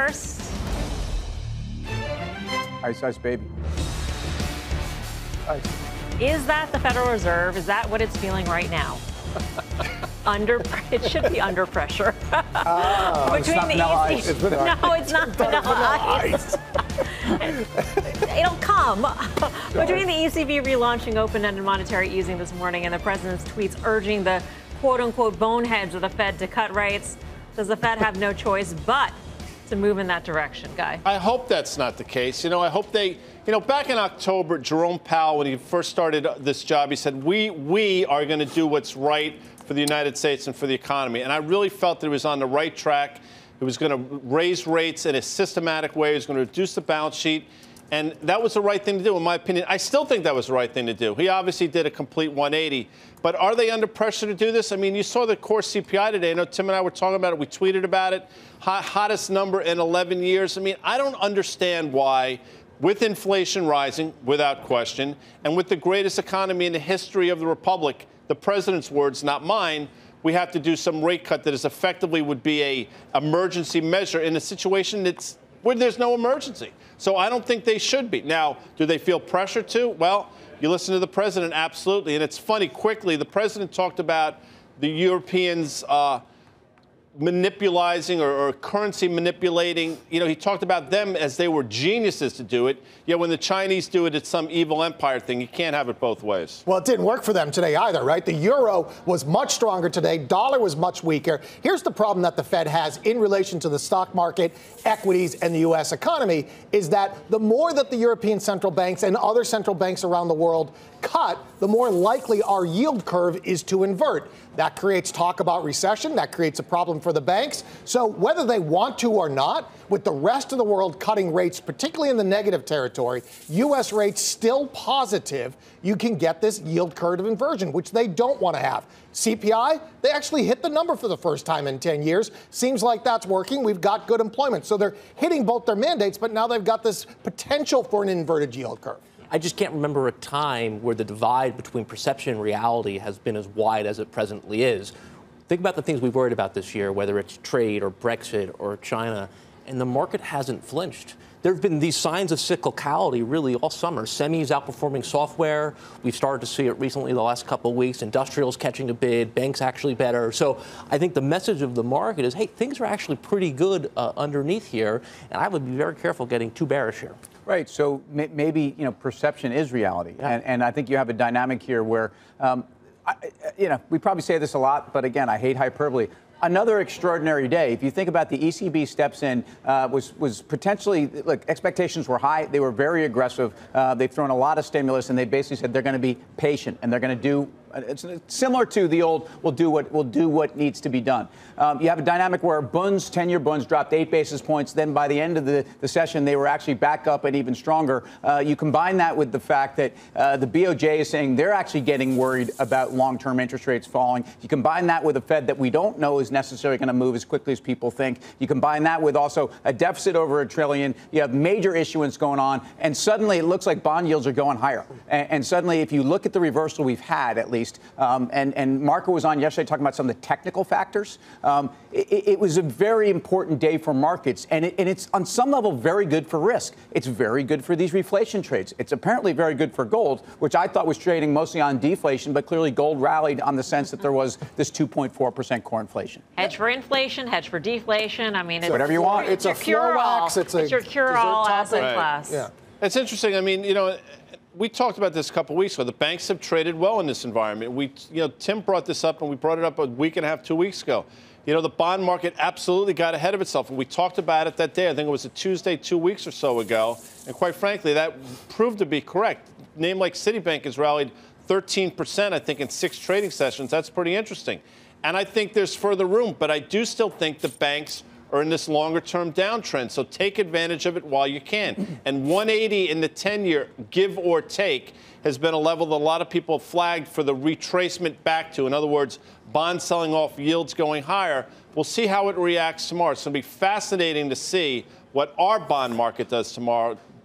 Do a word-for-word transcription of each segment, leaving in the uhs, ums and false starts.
first. Ice, ice, baby. Ice. Is that the Federal Reserve? Is that what it's feeling right now? Under, it should be under pressure. Oh, Between it's not the E C B, vanilla ice. no, it's not vanilla ice. It'll come. Between the E C B relaunching open-ended monetary easing this morning and the president's tweets urging the quote-unquote boneheads of the Fed to cut rates, does the Fed have no choice but to move in that direction, Guy? I hope that's not the case. You know, I hope they, you know, back in October, Jerome Powell, when he first started this job, he said, we, we are going to do what's right for the United States and for the economy. And I really felt that it was on the right track. It was going to raise rates in a systematic way. It was going to reduce the balance sheet. And that was the right thing to do, in my opinion. I still think that was the right thing to do. He obviously did a complete one eighty. But are they under pressure to do this? I mean, you saw the core C P I today. I know Tim and I were talking about it. We tweeted about it. Hot, hottest number in eleven years. I mean, I don't understand why, with inflation rising, without question, and with the greatest economy in the history of the Republic, the president's words, not mine, we have to do some rate cut that is effectively would be a emergency measure in a situation that's where there's no emergency. So I don't think they should be. Now, do they feel pressure to? Well, you listen to the president, absolutely. And it's funny, quickly, the president talked about the Europeans uh, manipulating or, or currency manipulating. You know, he talked about them as they were geniuses to do it. Yet when the Chinese do it, it's some evil empire thing. You can't have it both ways. Well, it didn't work for them today either, right? The euro was much stronger today. Dollar was much weaker. Here's the problem that the Fed has in relation to the stock market, equities, and the U S economy is that the more that the European central banks and other central banks around the world cut, the more likely our yield curve is to invert. That creates talk about recession. That creates a problem for the banks. So whether they want to or not, with the rest of the world cutting rates, particularly in the negative territory, U S rates still positive, you can get this yield curve inversion, which they don't want to have. C P I, they actually hit the number for the first time in ten years. Seems like that's working. We've got good employment. So they're hitting both their mandates, but now they've got this potential for an inverted yield curve. I just can't remember a time where the divide between perception and reality has been as wide as it presently is. Think about the things we've worried about this year, whether it's trade or Brexit or China, and the market hasn't flinched. There have been these signs of cyclicality really all summer. Semis outperforming software. We've started to see it recently the last couple of weeks. Industrials catching a bid. Banks actually better. So I think the message of the market is, hey, things are actually pretty good uh, underneath here. And I would be very careful getting too bearish here. Right. So may- maybe, you know, perception is reality. Yeah. And, and I think you have a dynamic here where, um, I, you know, we probably say this a lot, but again, I hate hyperbole. Another extraordinary day. If you think about the E C B steps in, uh, was was potentially, look, expectations were high. They were very aggressive. Uh, they've thrown a lot of stimulus, and they basically said they're going to be patient and they're going to do. It's similar to the old, we'll do what we'll do what needs to be done. Um, you have a dynamic where Bunds, ten-year Bunds dropped eight basis points. Then by the end of the, the session, they were actually back up and even stronger. Uh, you combine that with the fact that uh, the B O J is saying they're actually getting worried about long-term interest rates falling. You combine that with a Fed that we don't know is necessarily going to move as quickly as people think. You combine that with also a deficit over a trillion. You have major issuance going on, and suddenly it looks like bond yields are going higher. And, and suddenly, if you look at the reversal we've had, at least, Um, and, and Marco was on yesterday talking about some of the technical factors. Um, it, it was a very important day for markets, and, it, and it's on some level very good for risk. It's very good for these reflation trades. It's apparently very good for gold, which I thought was trading mostly on deflation, but clearly gold rallied on the sense that there was this two point four percent core inflation. Hedge for inflation, hedge for deflation. I mean, it's whatever you want. It's, it's a cure-all. It's, it's, it's your cure-all asset right. class. Yeah. It's interesting. I mean, you know, we talked about this a couple of weeks ago. The banks have traded well in this environment. We, you know, Tim brought this up, and we brought it up a week and a half, two weeks ago. You know, the bond market absolutely got ahead of itself, and we talked about it that day. I think it was a Tuesday, two weeks or so ago. And quite frankly, that proved to be correct. A name like Citibank has rallied thirteen percent, I think, in six trading sessions. That's pretty interesting. And I think there's further room, but I do still think the banks are in this longer-term downtrend. So take advantage of it while you can. And one eighty in the ten-year, give or take, has been a level that a lot of people have flagged for the retracement back to. In other words, bonds selling off, yields going higher. We'll see how it reacts tomorrow. It's going to be fascinating to see what our bond market does tomorrow,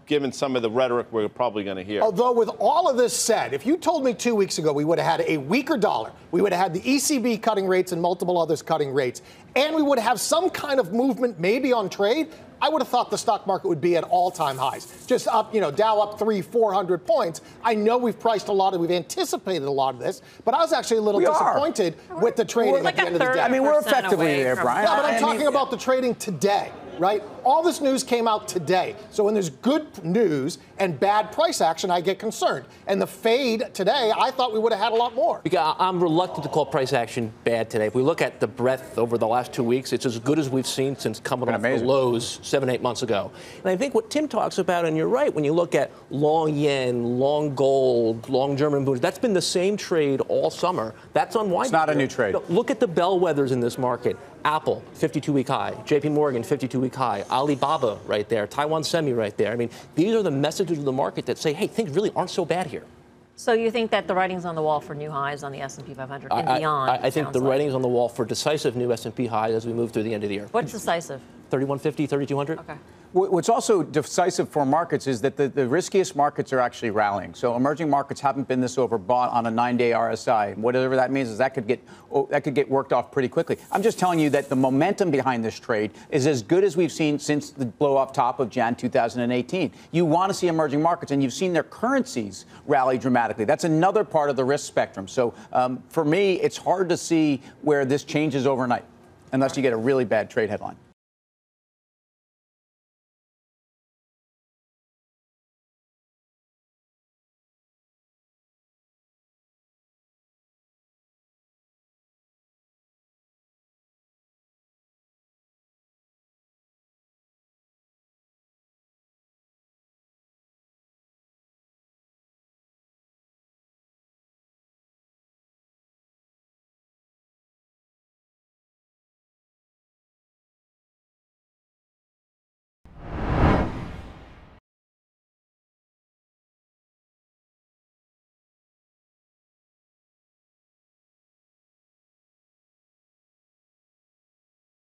given some of the rhetoric we're probably going to hear. Although with all of this said, if you told me two weeks ago we would have had a weaker dollar, we would have had the E C B cutting rates and multiple others cutting rates, and we would have some kind of movement maybe on trade, I would have thought the stock market would be at all-time highs. Just up, you know, Dow up three, four hundred points. I know we've priced a lot of, we've anticipated a lot of this, but I was actually a little we disappointed are. with the trading like at the end of the day. I mean, we're effectively there, Brian. Yeah, but I'm I talking mean, about the trading today, right? All this news came out today. So when there's good news and bad price action, I get concerned. And the fade today, I thought we would have had a lot more. Because I'm reluctant to call price action bad today. If we look at the breadth over the last two weeks, it's as good as we've seen since coming off the lows seven, eight months ago. And I think what Tim talks about, and you're right, when you look at long yen, long gold, long German bonds, that's been the same trade all summer. That's unwinding. It's not a new trade. Look at the bellwethers in this market. Apple, fifty-two week high. J P Morgan, fifty-two week high. Alibaba right there. Taiwan Semi right there. I mean, these are the messages of the market that say, hey, things really aren't so bad here. So you think that the writing's on the wall for new highs on the S and P five hundred and I, beyond? I, I think the like. writing's on the wall for decisive new S and P highs as we move through the end of the year. What's decisive? thirty-one fifty, thirty-two hundred? Okay. What's also decisive for markets is that the, the riskiest markets are actually rallying. So emerging markets haven't been this overbought on a nine-day R S I. Whatever that means is that could get oh, that could get worked off pretty quickly. I'm just telling you that the momentum behind this trade is as good as we've seen since the blow-off top of January two thousand eighteen. You want to see emerging markets, and you've seen their currencies rally dramatically. That's another part of the risk spectrum. So um, for me, it's hard to see where this changes overnight unless you get a really bad trade headline.